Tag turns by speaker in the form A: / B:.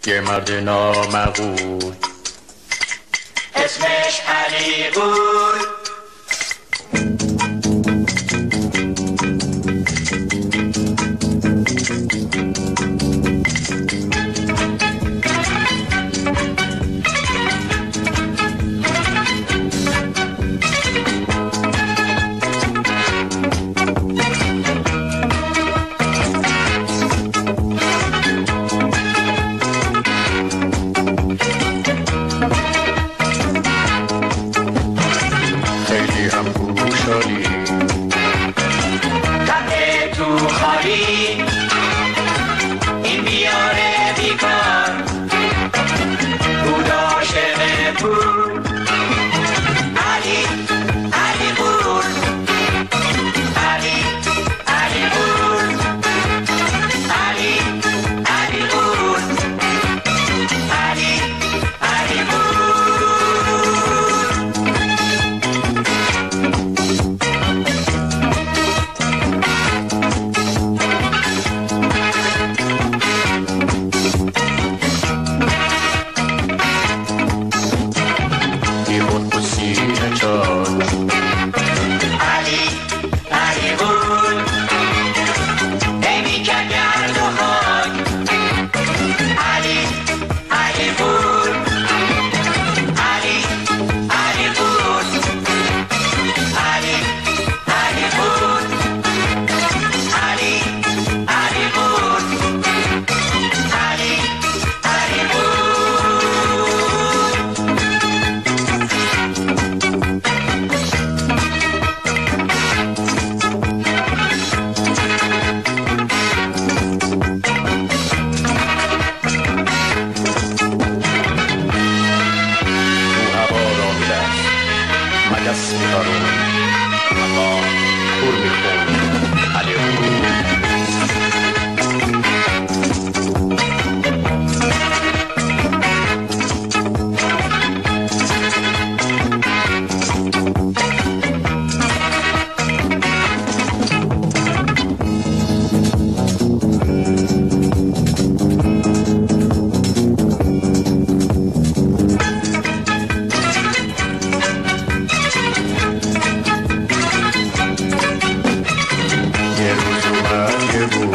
A: یه مرد نامقود
B: اسمش علی بود.
A: خیلی هم خوشحالی
B: رفته تو خالی این بیاره بیکار بود عاشق بود. علی علی بود، علی علی بود، علی علی بود، علی علی بود.
A: بی خود و سینه چاک
B: علی علی بود، ای میکرد گرد و خاک. علی علی بود، علی علی بود، علی علی بود، علی علی بود، علی علی بود.
A: تو هوا را می‌رفت مگس می‌برون اما پر می‌خون علی بود. یه روز اومد یه بود